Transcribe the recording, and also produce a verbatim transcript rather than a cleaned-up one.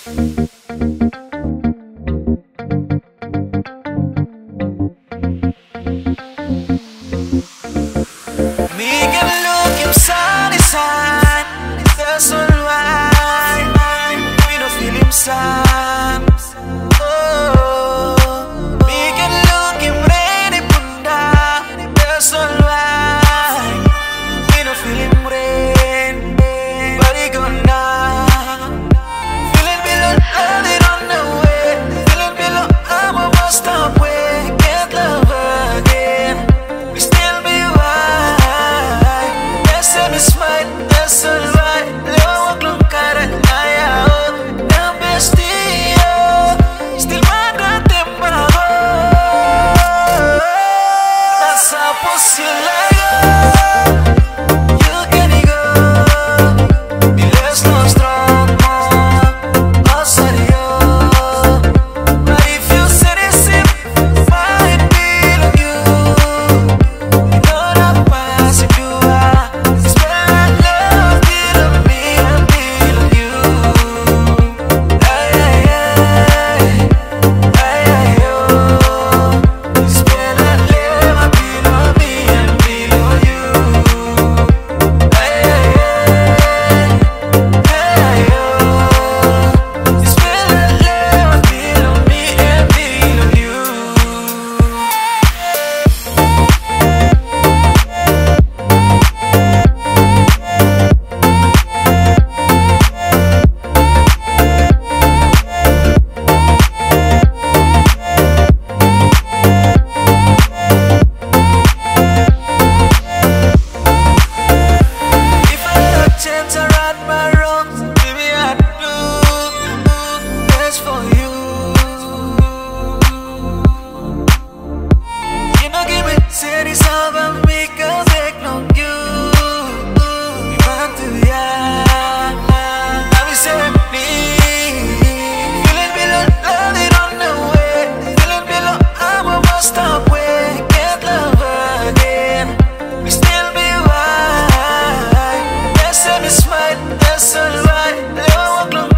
Me can look him side to side. That's alright. We don't feel him side. Oh, me can look him ready punda. That's alright. We don't feel him rain. But he gone now. Feeling below, landing on the way. Feeling below, I'm almost stop way. Can't love again. We still be right. That's a smile, that's alright. Low klong cara ayaw. Na bestie, still magatembaho. Nasa pusila you can go. Bilis no strong mo. Oh, sorry, but if you say the same, might be on you. You know that pass if you are. It's when I love it on me and feel on you. Ay, ay, ay. Ay, ay, oh. It's when I live, I feel on me and feel on you. Ay, ay, ay. Ay, ay, oh. It's when I live, I feel on me and feel on you. If I had a chance to right my wrongs, maybe I'd do best for you. You know, give me cities of a make a big no you. You want to, yeah. Now we say me. Feeling below, landing on the way. Feeling below, I'm almost stop way. Can't love again. We still be right. That's a smile, that's alright. Low